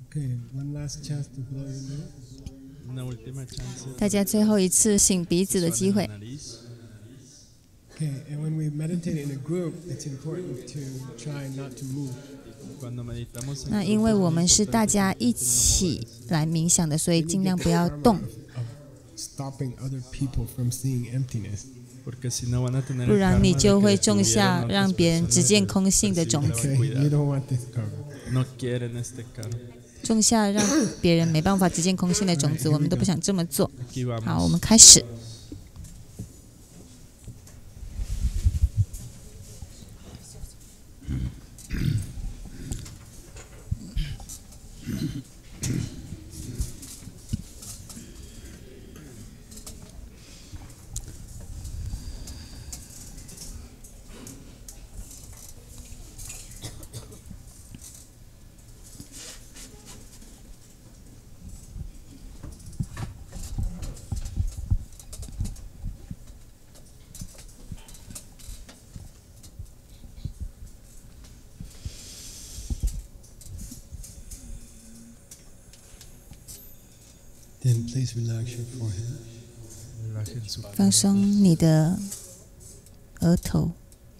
大家最后一次擤鼻子的机会。那因为我们是大家一起来冥想的，所以尽量不要动。不然你就会种下让别人只见空性的种子，种下让别人没办法只见空性的种子，我们都不想这么做。好，我们开始。放松你的额头，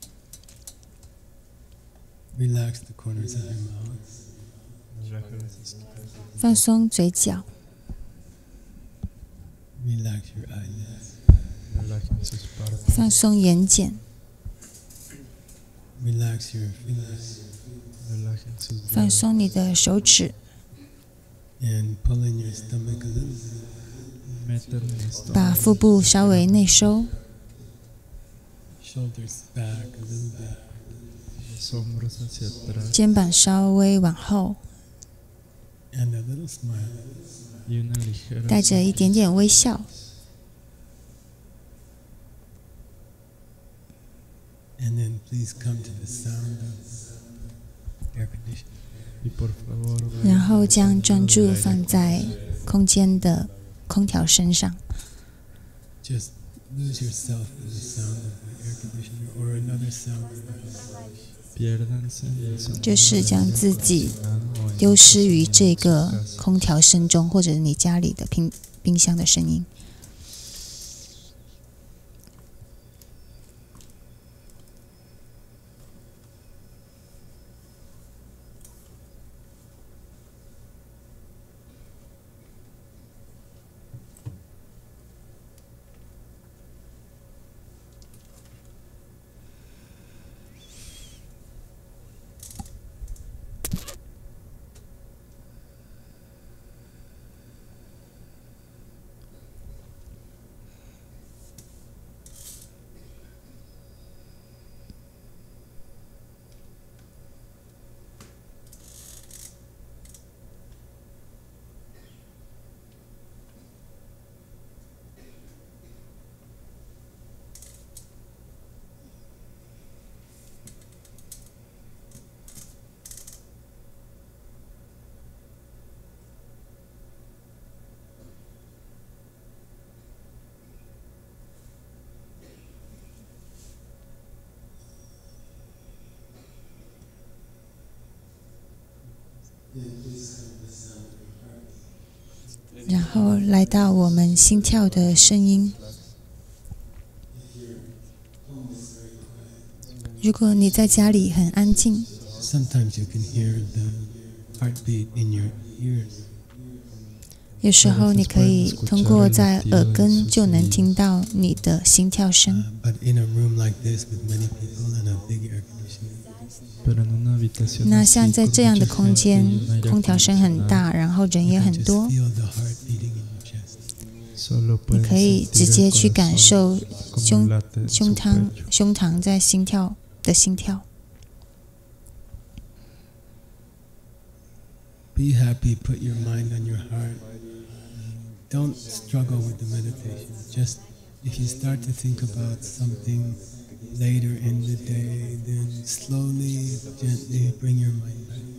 放松嘴角，放松眼睑，放松你的手指，把腹部稍微内收，肩膀稍微往后，带着一点点微笑。然后将专注放在空间的空调身上，就是将自己丢失于这个空调声中，或者你家里的冰箱的声音。然后来到我们心跳的声音。如果你在家里很安静，有时候你可以通过在耳根就能听到你的心跳声。那像在这样的空间，空调声很大，然后人也很多，你可以直接去感受胸膛在心跳的心跳。 Be happy, put your mind on your heart. Don't struggle with the meditation. Just if you start to think about something later in the day, then slowly, gently bring your mind back.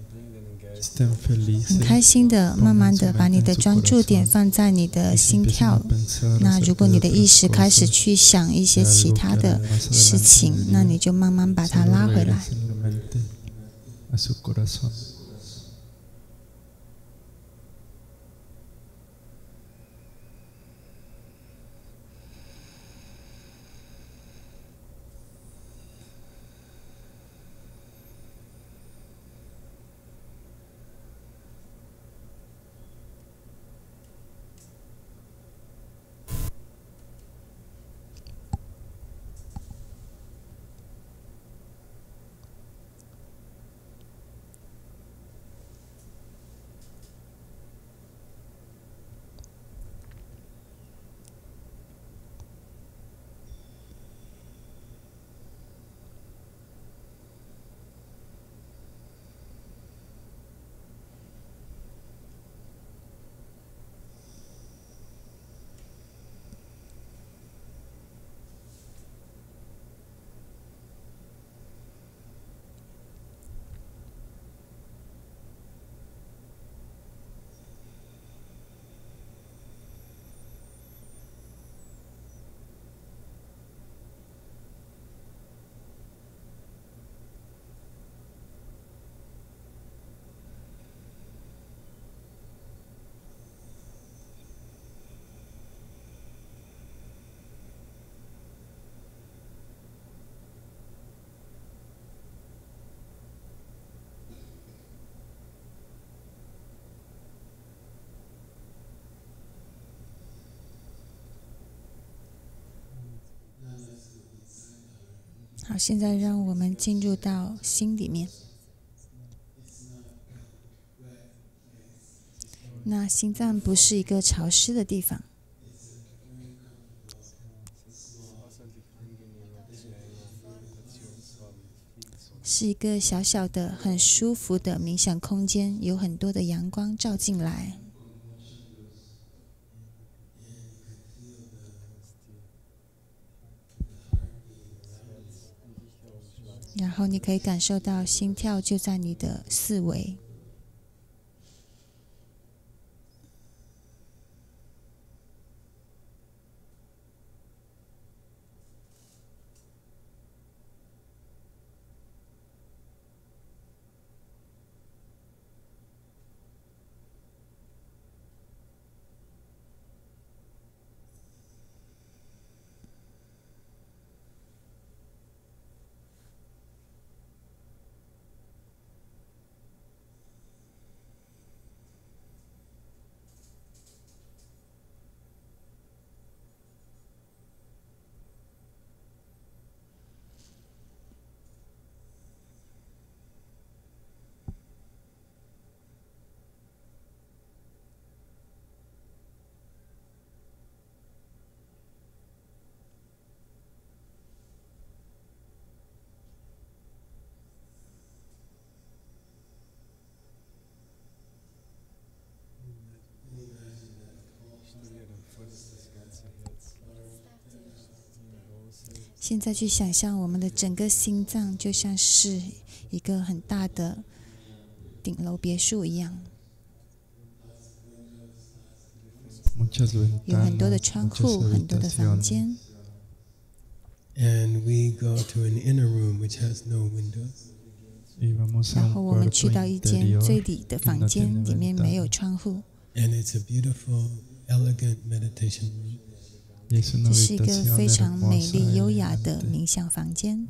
很开心的，慢慢的把你的专注点放在你的心跳。那如果你的意识开始去想一些其他的事情，那你就慢慢把它拉回来。 好，现在让我们进入到心里面。那心脏不是一个潮湿的地方，是一个小小的、很舒服的冥想空间，有很多的阳光照进来。然后你可以感受到心跳就在你的四围。现在去想象我们的整个心脏就像是一个很大的顶楼别墅一样，有很多的窗户，很多的房间。 And we go to an inner room which has no windows. 然后我们去到一间最里的房间，里面没有窗户。 And it's a beautiful, elegant meditation room. 这是一个非常美丽、优雅的冥想房间。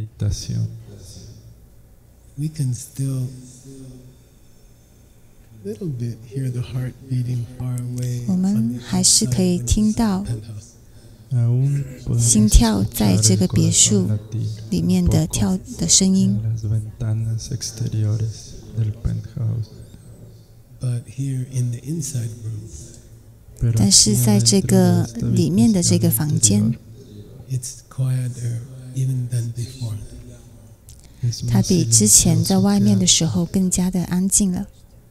We can still little bit hear the heart beating far away. 我们还是可以听到心跳在这个别墅里面的跳的声音。 But here in the inside room, 但是在这个里面的这个房间， it's quieter even than before. 它比之前在外面的时候更加的安静了。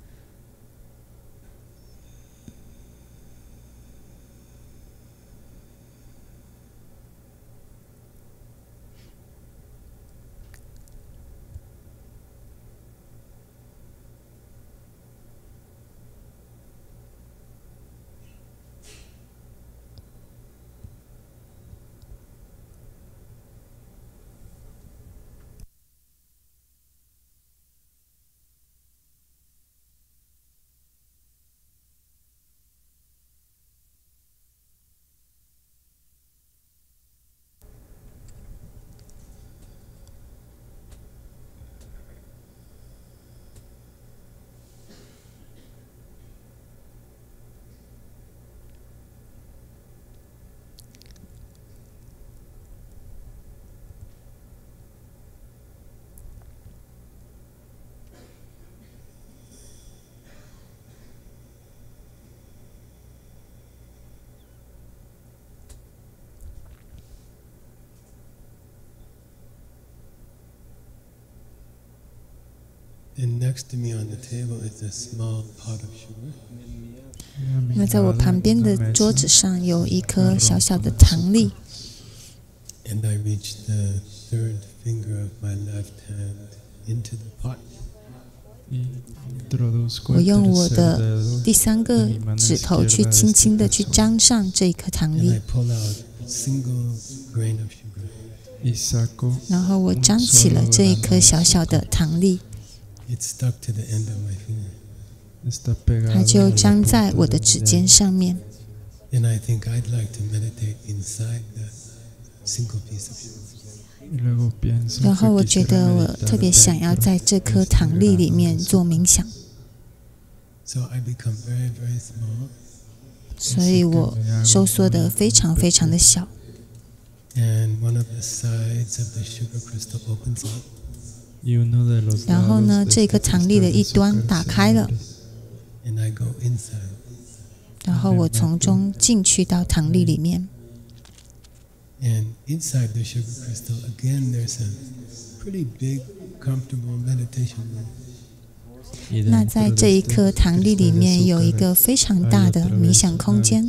And next to me on the table is a small pot of sugar. 那在我旁边的桌子上有一颗小小的糖粒。 And I reach the third finger of my left hand into the pot. 我用我的第三个指头去轻轻的去沾上这一颗糖粒， And I pull out a single grain of sugar. 然后我沾起了这一颗小小的糖粒， It stuck to the end of my finger. 它就粘在我的指尖上面。 And I think I'd like to meditate inside that single piece of sugar. 然后我觉得我特别想要在这颗糖粒里面做冥想， So I become very, very small. 所以我收缩得非常非常的小。 And one of the sides of the sugar crystal opens up. 然后呢，这个糖粒的一端打开了， And I go inside. 然后我从中进去到糖粒里面。 And inside the sugar crystal, again, there's a pretty big, comfortable meditation room. 那在这一颗糖粒里面有一个非常大的冥想空间。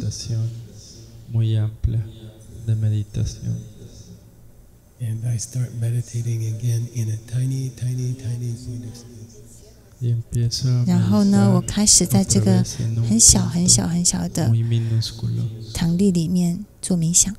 And I start meditating again in a tiny, tiny, tiny lotus. 然后呢，我开始在这个很小很小很小的糖粒里面做冥想。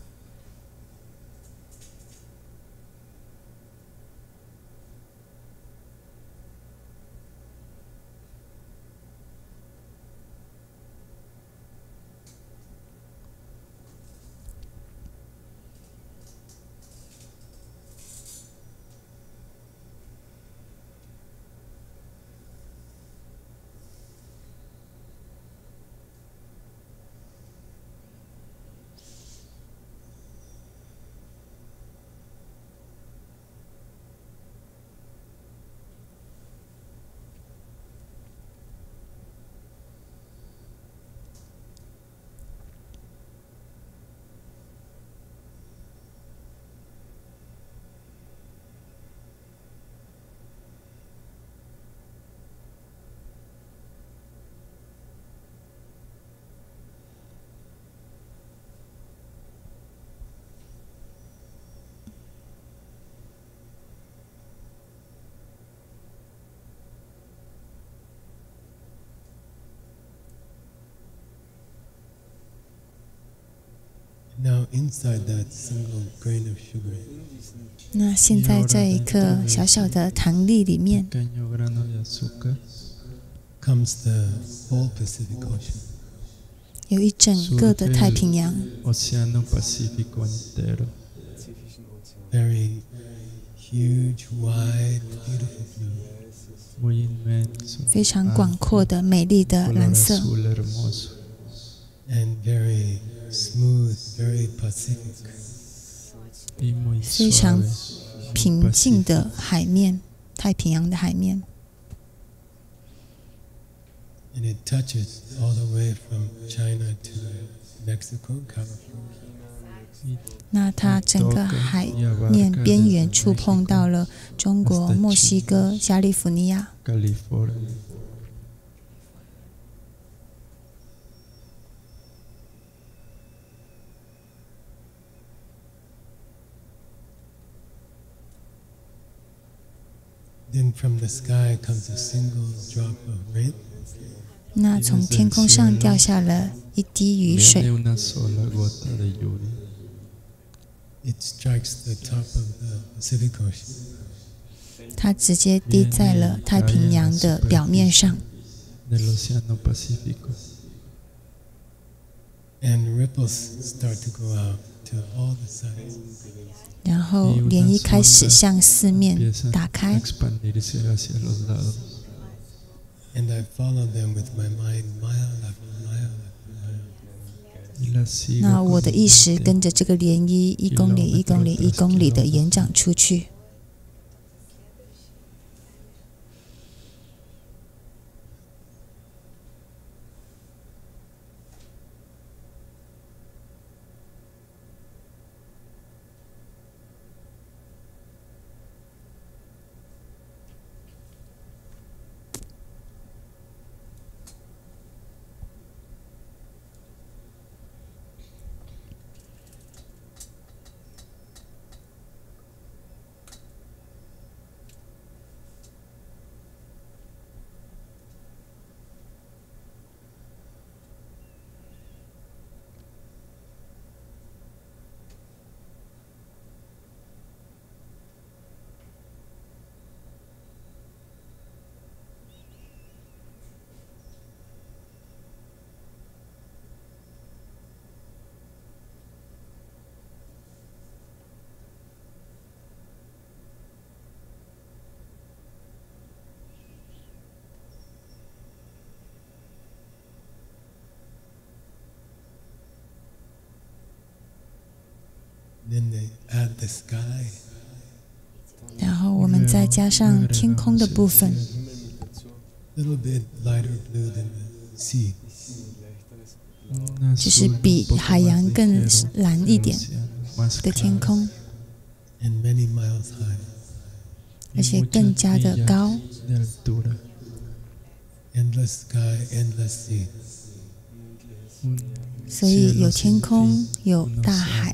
Now inside that single grain of sugar, 那现在这一颗小小的糖粒里面， comes the whole Pacific Ocean. 有一整个的太平洋， Very huge, wide, beautiful blue. 非常广阔的美丽的蓝色， And very smooth, very Pacific. 非常平静的海面，太平洋的海面。 And it touches all the way from China to Mexico, California. 那它整个海面边缘触碰到了中国、墨西哥、加利福尼亚。 Then from the sky comes a single drop of rain. 那从天空上掉下了一滴雨水， It strikes the top of the Pacific Ocean. 它直接滴在了太平洋的表面上， And ripples start to go out to all the sides. 然后涟漪开始向四面打开， And I follow them with my mind, mile after mile after mile. 那我的意识跟着这个涟漪1公里、1公里、1公里的延展出去。 they add the sky. 然后我们再加上天空的部分， Little bit lighter blue than the sea. 就是比海洋更蓝一点的天空， And many miles high. 而且更加的高。 Endless sky, endless sea. 所以有天空，有大海。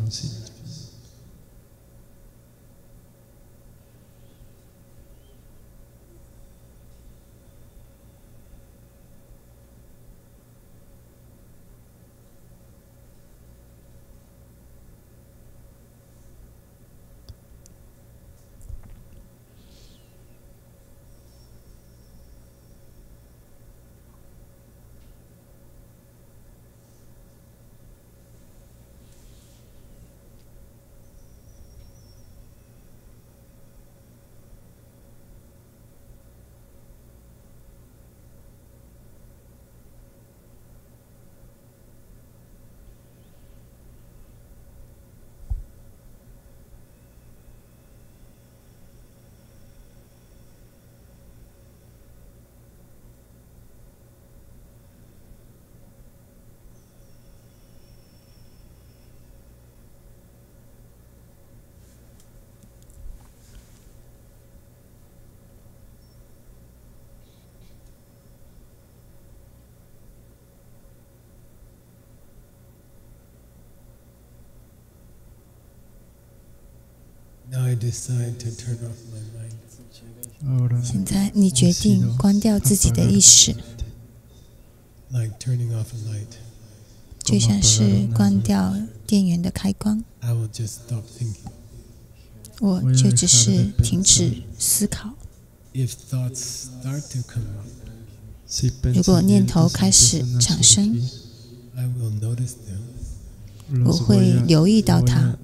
Now I decide to turn off my mind. 现在你决定关掉自己的意识， Like turning off a light. 就像是关掉电源的开关。 I will just stop thinking. 我就只是停止思考。 If thoughts start to come up, 如果念头开始产生， I will notice them 我会留意到它，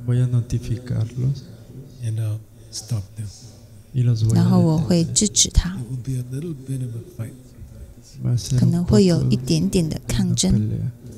and I'll stop them. 然后我会制止它。 It will be a little bit of a fight. 可能会有一点点的抗争。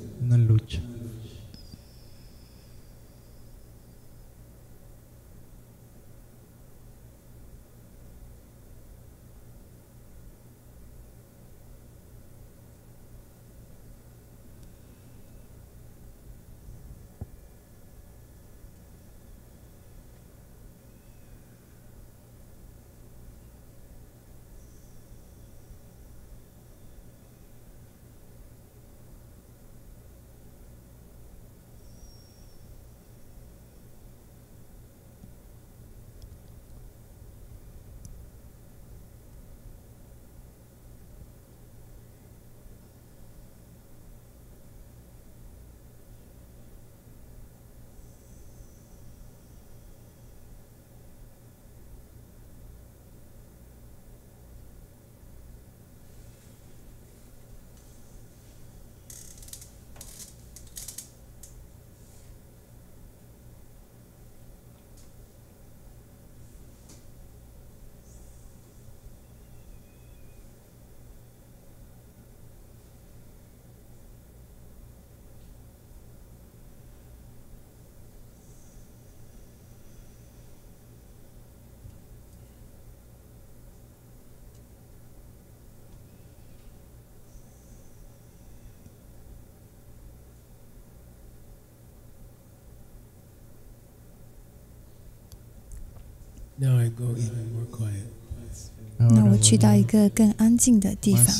Now I go even more quiet. 那我去到一个更安静的地方，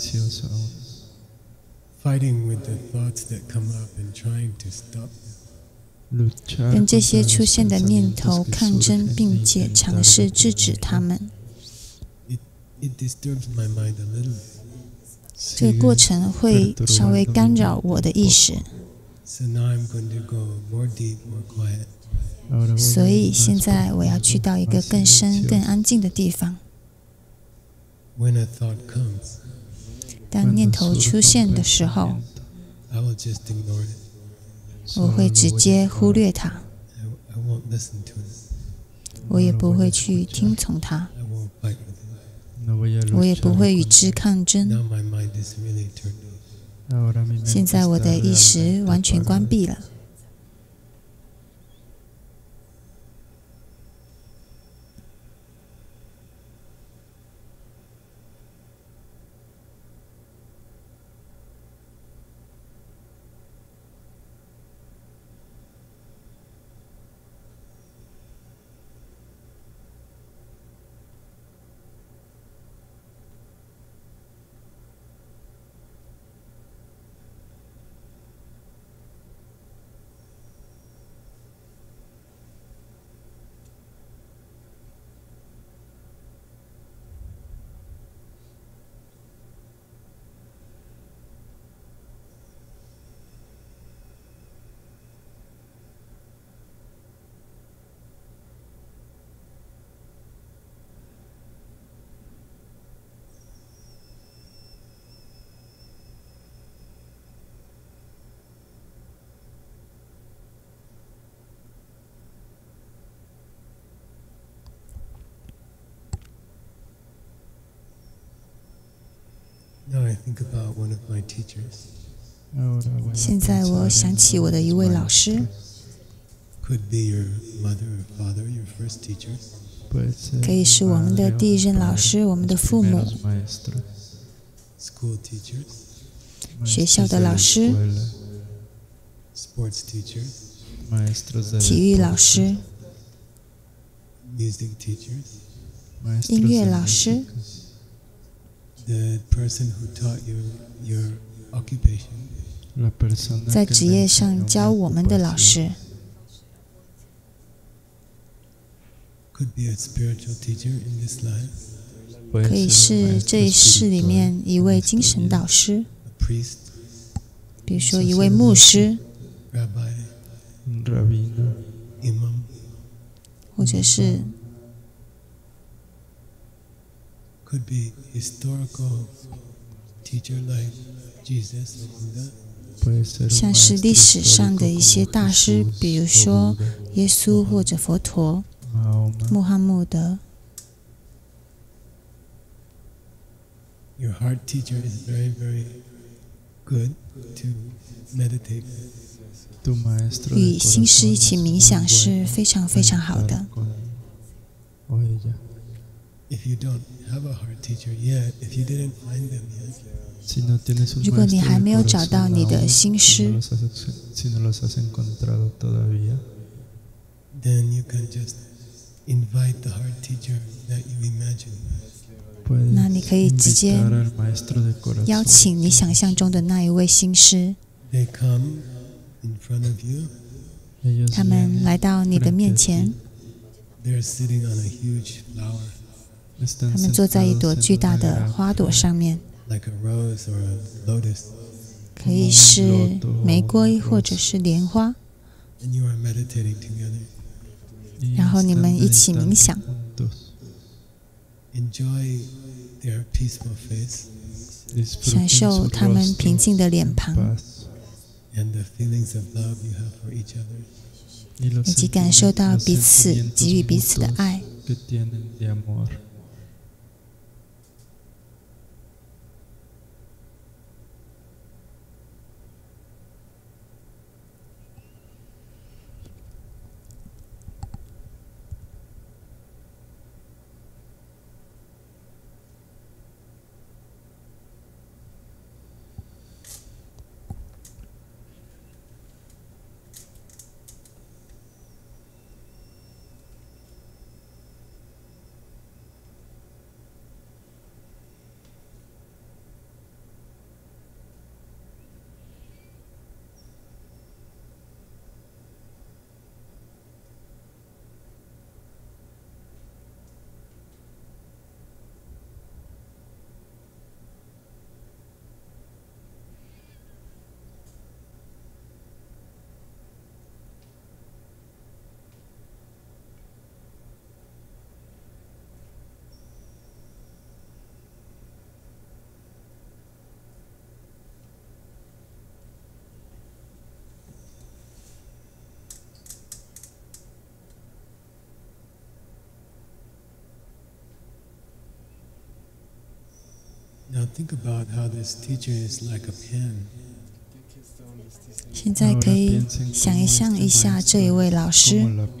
Fighting with the thoughts that come up and trying to stop them. 跟这些出现的念头抗争，并且尝试制止它们。 It disturbs my mind a little. 这个过程会稍微干扰我的意识， So now I'm going to go more deep, more quiet. 所以现在我要去到一个更深、更安静的地方。 When a thought comes, 当念头出现的时候， I will just ignore it. 我会直接忽略它， I won't listen to it. 我也不会去听从它， I won't fight with it. 我也不会与之抗争。 Now my mind is really turned off. 现在我的意识完全关闭了。 Now I think about one of my teachers. 现在我想起我的一位老师， Could be your mother or father, your first teacher. 可以是我们的第一任老师，我们的父母， School teachers, 学校的老师， sports teachers, 体育老师， music teachers, 音乐老师， the person who taught you your occupation. 在职业上教我们的老师， Could be a spiritual teacher in this life, 可以是这一世里面一位精神导师， a priest, 比如说一位牧师， rabbi, rabino, imam. 或者是 Could be historical teacher like Jesus or Buddha. 像是历史上的一些大师，比如说耶稣或者佛陀、穆罕默德。 Your heart teacher is very, very good to meditate. 与心师一起冥想是非常非常好的。 If you don't have a heart teacher yet, if you didn't find them yet, 如果你还没有找到你的心师， then you can just invite the heart teacher that you imagine. 那你可以直接邀请你想象中的那一位心师， They come in front of you. 他们来到你的面前， They're sitting on a huge flower, 他们坐在一朵巨大的花朵上面， like a rose or a lotus, 可以是玫瑰或者是莲花， and you are meditating together. 然后你们一起冥想， Enjoy their peaceful face 享受他们平静的脸庞， and the feelings of love you have for each other. 以及感受到彼此给予彼此的爱。 Now think about how this teacher is like a pen. 现在可以想象一下这一位老师，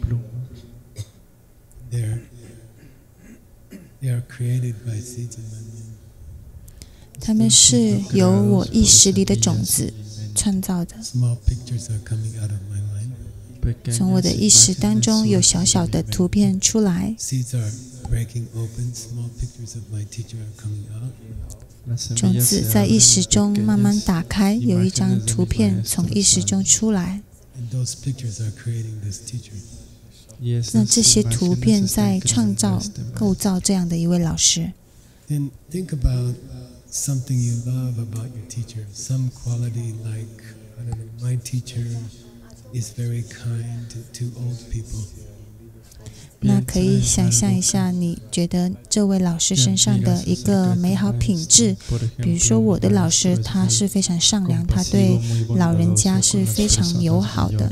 They are created by seeds in my mind. 他们是由我意识里的种子创造的。 Small pictures are coming out of my mind. 从我的意识当中有小小的图片出来， Seeds are breaking open. Small pictures of my teacher are coming out. 种子在意识中慢慢打开，有一张图片从意识中出来。 And those pictures are creating this teacher. 那这些图片在创造、构造这样的一位老师。 Then think about something you love about your teacher. Some quality like, I don't know, my teacher is very kind to old people. 那可以想象一下，你觉得这位老师身上的一个美好品质，比如说我的老师，他是非常善良，他对老人家是非常友好的。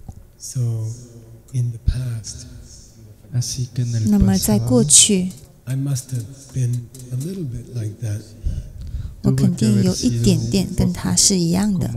So, in the past, 那么在过去， I must have been a little bit like that. 我肯定有一点点跟他是一样的。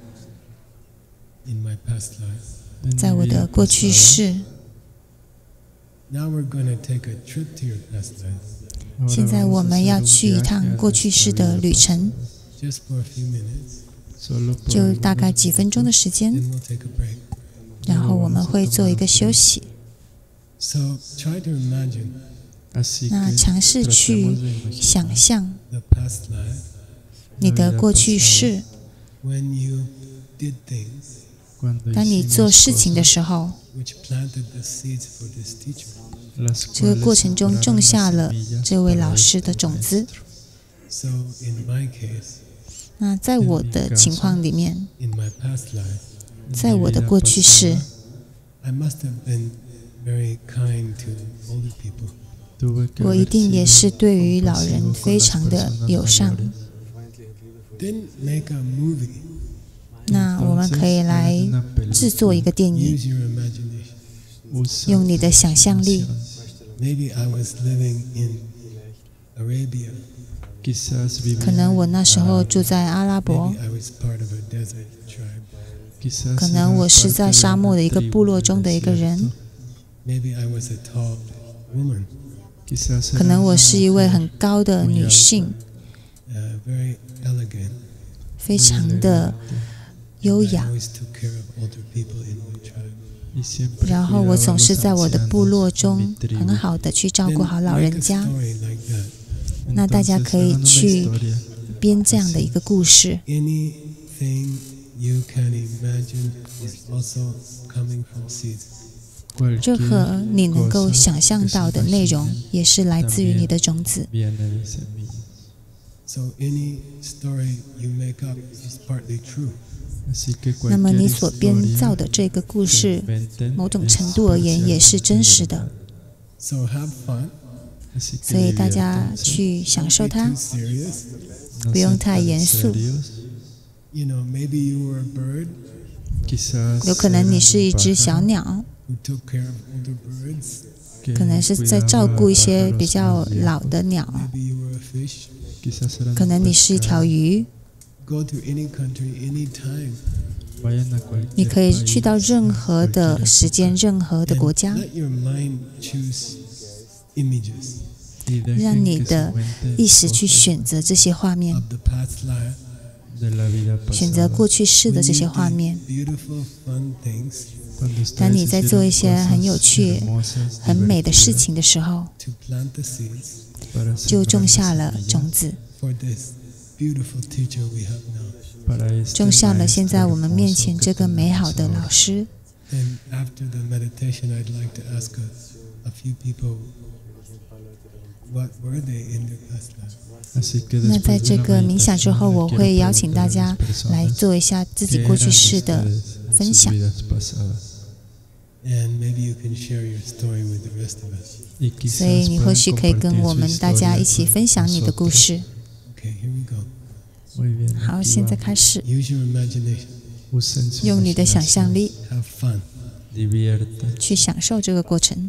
In my past life. 在我的过去世。 Now we're going to take a trip to your past life. 现在我们要去一趟过去世的旅程。 Just for a few minutes. 就大概几分钟的时间。 Then we'll take a break. 然后我们会做一个休息。 So try to imagine. 那尝试去想象 The past life. 你的过去世。 When you did things. 当你做事情的时候， Which planted the seeds for this teacher. 这个过程中种下了这位老师的种子。 So in my case. 那在我的情况里面， In my past life. 在我的过去世， I must have been very kind to older people. 我一定也是对于老人非常的友善。 Then make a movie. 那我们可以来制作一个电影， Use your imagination. 用你的想象力。 Maybe I was living in Arabia. 可能我那时候住在阿拉伯， Maybe I was part of a desert tribe. 可能我是在沙漠的一个部落中的一个人， Maybe I was a tall woman. 可能我是一位很高的女性， Very elegant. 非常的优 I 雅。 always took care of older people in my tribe. 然后我总是在我的部落中很好的去照顾好 Then 老 make 人 a 家。 story like that. 那大家可以去编这样的一个故事。 Anything you can imagine is also coming from seeds. 任何你能够想象到的内容，也是来自于你的种子。 So any story you make up is partly true. 那么你所编造的这个故事，某种程度而言也是真实的。 So have fun. 所以大家去享受 Don't be 它 too，serious. 不用太严肃。 You know, maybe you were a bird 有可能你是一只小鸟， who took care of older birds. 可能是在照顾一些比较老的鸟， Maybe you were a fish. 可能你是一条鱼。 Go to any country, any time. 你可以去到任何的时间、任何的 And 国家， let your mind choose images 让你的意识去选择这些画面， of the past life. 选择过去式的这些画面。 Beautiful, fun things 当你在做一些很有趣、很美的事情的时候， to plant the seeds 就种下了种子， for this beautiful teacher we have now. 种下了现在我们面前这个美好的老师。 And after the meditation, I'd like to ask a few people, what were they in their past life? 那在这个冥想之后，我会邀请大家来做一下自己过去式的分享。 And maybe you can share your story with the rest of us. 所以你或许可以跟我们大家一起分享你的故事。 Okay, here we go. 好，现在开始， Use your imagination. 用你的想象力 Have fun. 去享受这个过程。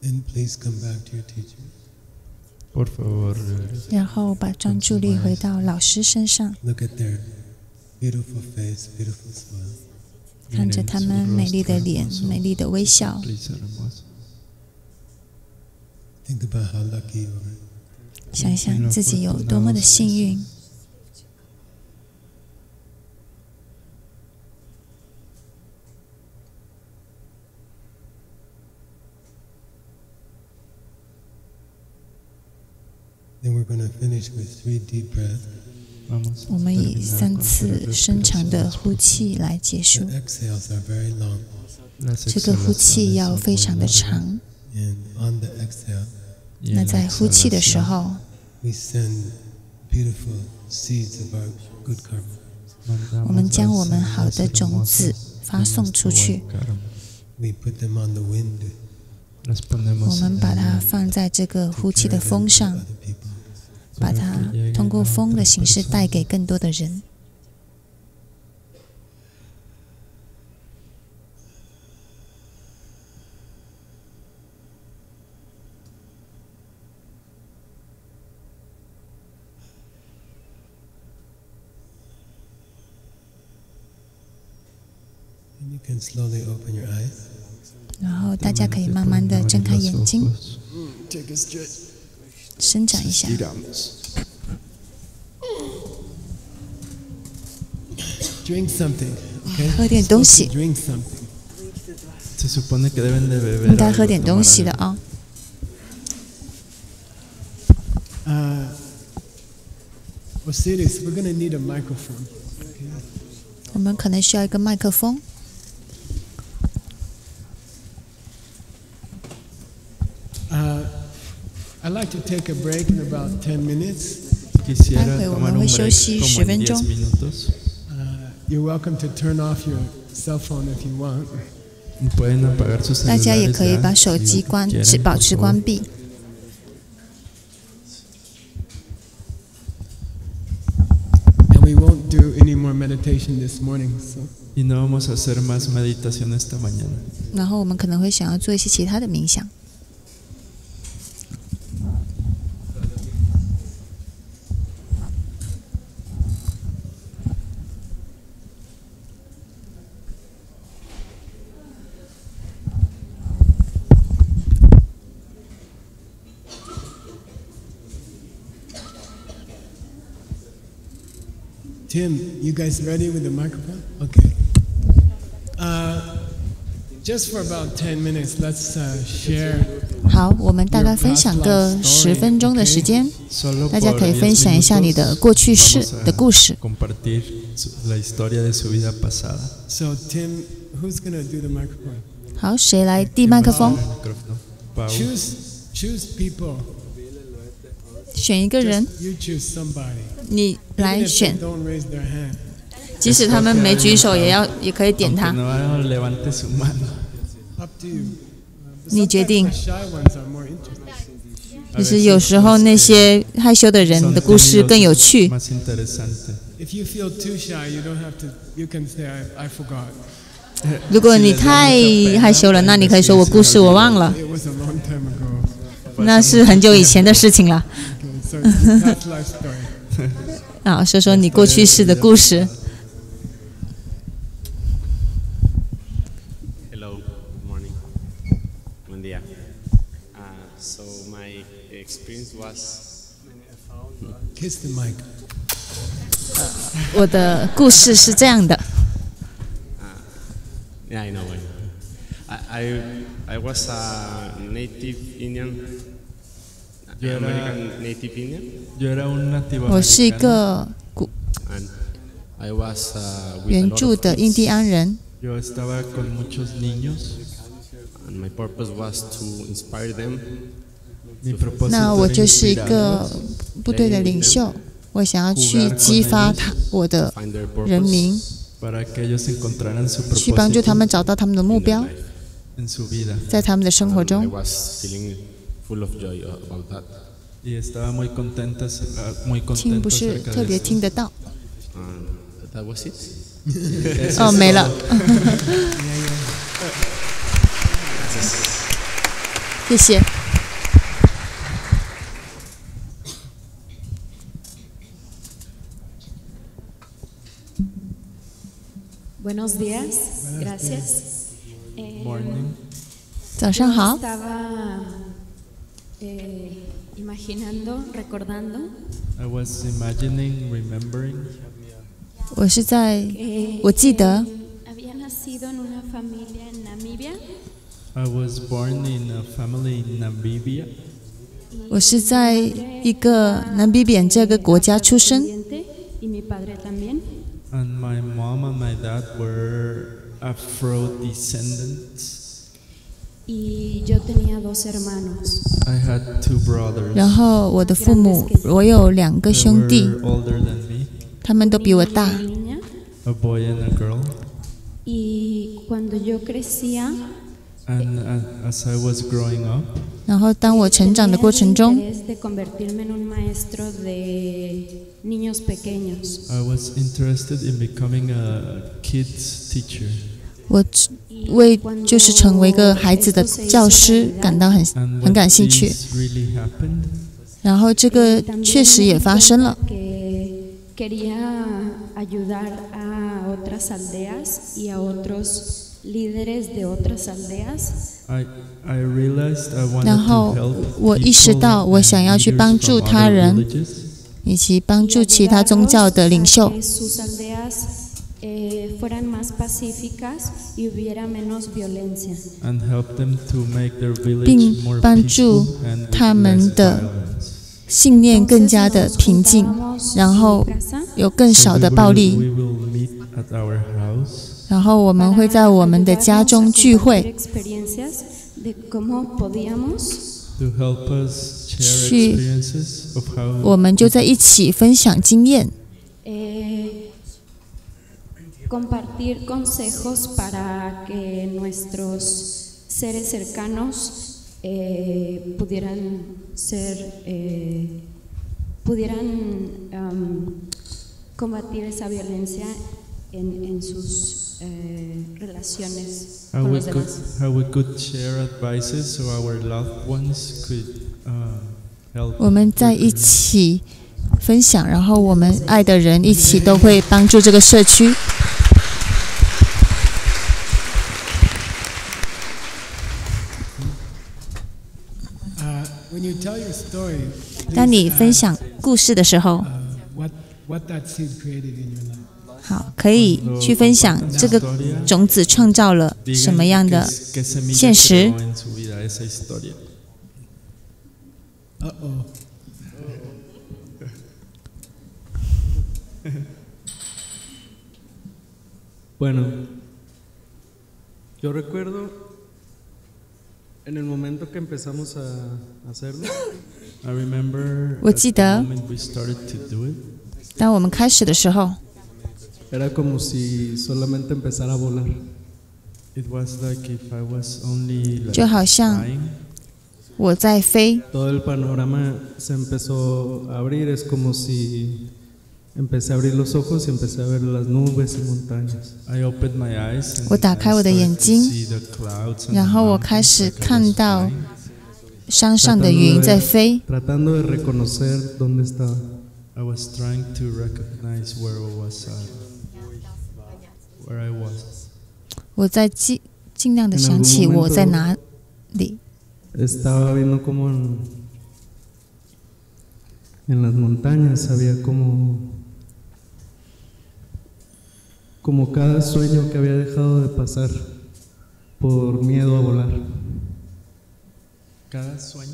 And please come back to your teacher. Por favor, 然后把专注力回到老师身上， Look at their beautiful face, beautiful smile. 看着他们美丽的脸、美丽的微笑， Think about how lucky you are. 想想自己有多么的幸运。 Then we're going to finish with 3 deep breaths. 我们以3次深长的呼气来结束。 The exhales are very long. 这个呼气要非常的长。 And on the exhale, 那在呼气的时候， we send beautiful seeds of our good karma. 我们将我们好的种子发送出去。 We put them on the wind. 我们把它放在这个呼气的风上， Other people. 把它通过风的形式带给更多的人。 And you can slowly open your eyes. 然后大家可以慢慢的睁开眼睛， Take a stretch. 伸展一下， Drink something. Okay? 喝点东西， Drink something. Se supone que deben de 应 beber 该喝 algo, 点东 tomar 西的 algo. 啊。 Osiris, we're going to need a microphone. 我们可能需要一个麦克风。 I'd like to take a break in about 10 minutes. Quisiera 待会我 tomar 们 un 会休 break 息 como 10 en 分 10 钟。 minutos. You're welcome to turn off your cell phone if you want. Pueden apagar sus 大家也 celulares 可以 ya, 把手 si 机关， quieren, 保 por 持 favor. 关闭。 And we won't do any more meditation this morning. So Y no vamos a hacer más meditación esta mañana. 然后我们可能会想要做一些其他的冥想。 Tim, you guys ready with the microphone? Okay. Just for about 10 minutes, let's share. 好，我们大概分享个10分钟的时间， Solo 大家 por 可以 10 分享一下你的过去式 minutos 的故事。 vamos a compartir la historia de su vida pasada. So, Tim, who's going to do the microphone? 好，谁来递麦克风？ El micrófono. Pau. Choose people. 选一个人， You choose somebody. 你 Even 来 if they 选， don't raise their hand. 即使他们没举手，也可以点 Aunque 他。 no levante su mano. Up to you. 你决定。 Sometimes the shy ones are more interesting. 就是有时候那些害羞的人的故事更有趣。 Más interesante. If you feel too shy, you don't have to. You can say, I forgot. 如果你太害羞了，那你可以说我故事我忘了， It was a long time ago. 那是很久以前的事情了。 Okay, so that's life story. 啊，说说你过去式的故事。 Hello, good morning. Buen día. So my experience was Kiss the mic. 我的故事是这样的， yeah, I know. I was a native Indian, American native Indian, Yo era un nativo 我是一 americano. 个 and I was with a 原 lot 住 of 的印第 kids, 安人， Yo estaba con muchos niños. and my purpose was to inspire them. Mi propósito 那我 era 就是一个 inspirarlos 部队的领袖，我想要去激发我的 Find their 人 purpose 民， para que ellos encontraran su 去帮助 propósito 他们找到他们的目 in their 标， life. en su vida. 在他们的生活 I 中。 was feeling full of joy about that. Y estaba muy contenta, muy 听 contento 不是 acerca 特 de 别 esto. 听得到， That was it. Eso 哦， es 没了。 todo. 谢谢。 Buenos días, gracias. Morning. 早上好。 Estaba imaginando, recordando. I was imagining, remembering. 我记得 Había nacido en una familia en Namibia. I was born in a family in Namibia. 我是在一个南比扁这个国家出生， Y mi padre también. And my mom and my dad were Afro descendants. Y yo tenía 2 hermanos. I had 2 brothers. 然后我的父母，我有2个 They 兄弟， were older than me, 他们都比我 Niño 大。 y niña. a boy and a girl. Y cuando yo crecía, And as I was growing up, 然后当我成长的过程中， tenía el interés de convertirme en un maestro de niños pequeños. I was interested in becoming a kids teacher. 我为就是成为一个孩子的教师感到 And 很 when 感兴趣。 this really happened, 然后这个确实也发生了。 Que quería ayudar a otras aldeas y a otros líderes de otras aldeas. I realized I wanted 然 to 后 help 我意识 people 到，我 and 想要去 leaders 帮助 from 他 other 人， villages 以及帮助其他宗教的领袖 Que，sus aldeas fueran más pacíficas y hubiera menos violencia. and help them to make their 并 village more 帮助 peaceful and 他 with 们 less 的 violence. 信念更加的平静， 然后有更少的暴 We 力。 will meet at our house 然后我们会在我们的家中聚会， experiencias de cómo podíamos to help us share 去 experiences of how 我们就在一起分享经验， compartir consejos para que nuestros seres cercanos pudieran combatir esa violencia en sus relaciones con los demás. how we could share advices so our loved ones could help. 我们在一起分享，然后我们爱的人一起都会帮助这个社区。 When you tell your story, 当你分享故事的时候， what that seed created in your life. 好，可以去分享这个种子创造了什么样的 ¿Qué semilla 现实？ creó en su vida esa historia? Uh-oh. Bueno, yo recuerdo en el momento que empezamos a hacerlo, I remember 我 at 记 the 得 moment we started to do it, 当我们开始的时候， era como si solamente empezara a volar. it was like if I was only like 就好像 flying. 我在飞， Todo el panorama se empezó a abrir, es como si empecé a abrir los ojos y empecé a ver las nubes y montañas. I opened my eyes and 我打开我的 I 眼 started to 睛， see the clouds and 然 the 后我 mountains 开始 like I was 看到 flying. 山上的云在飞， Tratando de reconocer dónde estaba. I was trying to recognize where I was. 我在尽量的想起我在哪里。 Estaba viendo como en las montañas había como cada sueño que había dejado de pasar por miedo a volar. Cada sueño.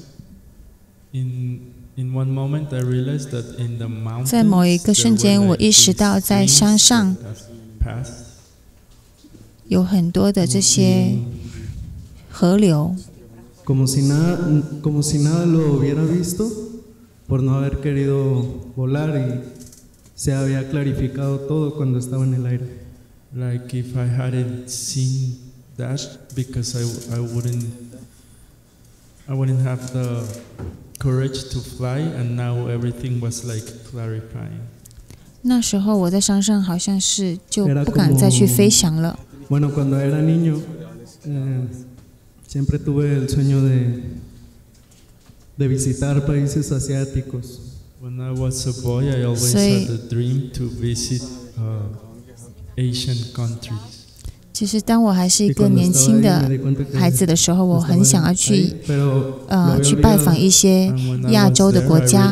In one moment, I realized that in the mountains 在某一个瞬间， there were 我 like 意识到 these 在山上 streams that passed. 有很多的这些河流， Como si nada lo hubiera visto por no haber querido volar y se había clarificado todo cuando estaba en el aire. Like if I hadn't seen that, because I wouldn't have the courage to fly, and now everything was like clarifying. 那时候我在山上好像是就不敢再去飞翔了。 Bueno, cuando era niño siempre tuve el sueño de visitar países asiáticos. When I was a boy, I always had the dream to visit Asian countries. 其实当我还是一个年轻的孩子的时候，我很想要去拜访一些亚洲的国家。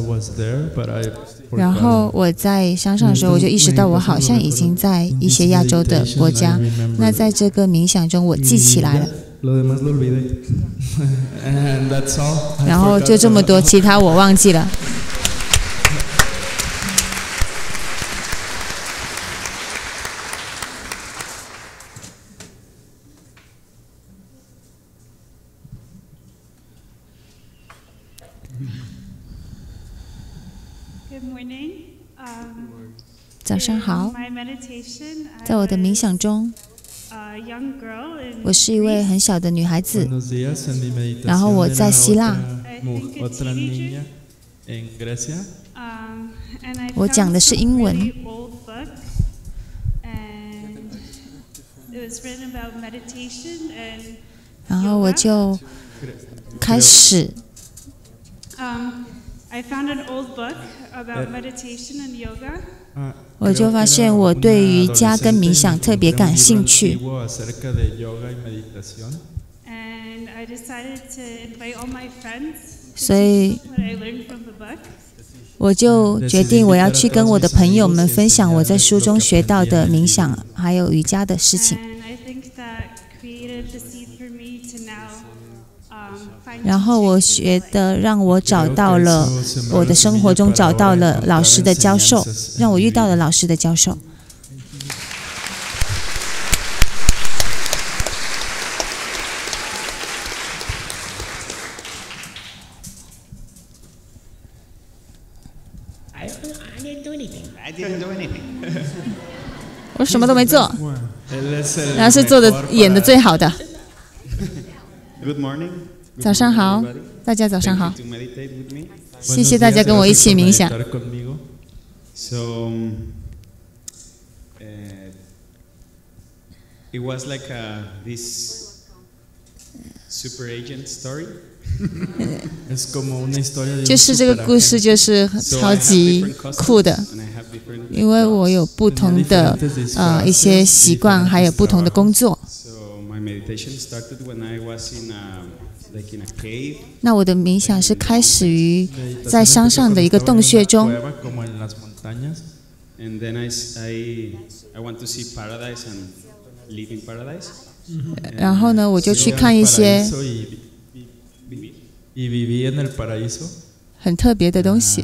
然后我在山上的时候，我就意识到我好像已经在一些亚洲的国家。那在这个冥想中，我记起来了。然后就这么多，其他我忘记了。早上好，在我的冥想中，我是一位很小的女孩子，然后我在希腊，我讲的是英文，然后我就开始。我就发现我对瑜伽跟冥想特别感兴趣，所以我就决定我要去跟我的朋友们分享我在书中学到的冥想还有瑜伽的事情。然后我觉得让我找到了我的生活中找到了老师的教授，让我遇到了老师的教授。我什么都没做，然后是做的演的最好的。早上好，大家早上好，谢谢大家跟我一起冥想。 It was like this super agent story. 就是这个故事就是超级酷的，因为我有不同的一些习惯，还有不同的工作。那我的冥想是开始于在山上的一个洞穴中，然后呢，我就去看一些很特别的东西。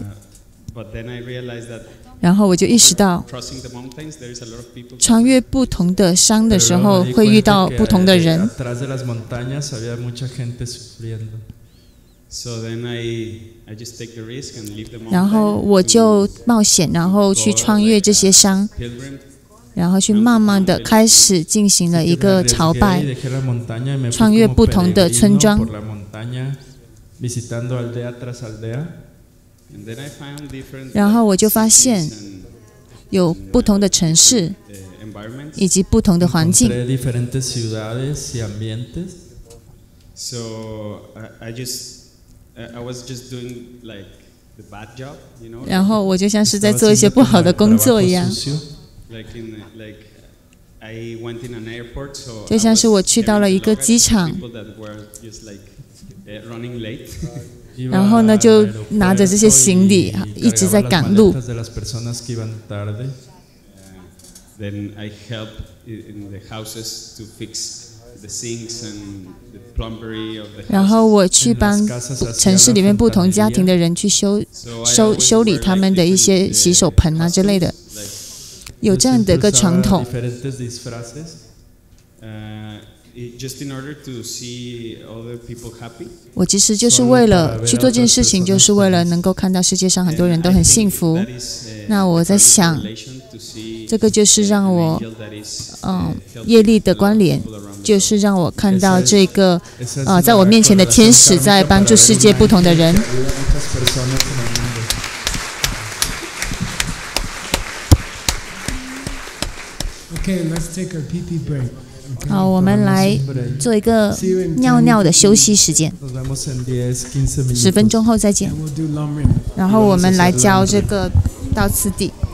然后我就意识到，穿越不同的山的时候，会遇到不同的人。然后我就冒险，然后去穿越这些山，然后去慢慢的开始进行了一个朝拜，穿越不同的村庄。然后我就发现有不同的城市以及不同的环境。然后我就像是在做一些不好的工作一样。就像是我去到了一个机场，然后呢，就拿着这些行李一直在赶路。然后我去帮城市里面不同家庭的人去修理他们的一些洗手盆啊之类的，有这样的一个传统。我其实就是为了去做这件事情，就是为了能够看到世界上很多人都很幸福。那我在想，这个就是让我业力的关联，就是让我看到这个在我面前的天使在帮助世界不同的人。 Okay, let's take our pee-pee break. 好，我们来做一个尿尿的休息时间，10分钟后再见。然后我们来教这个到次第。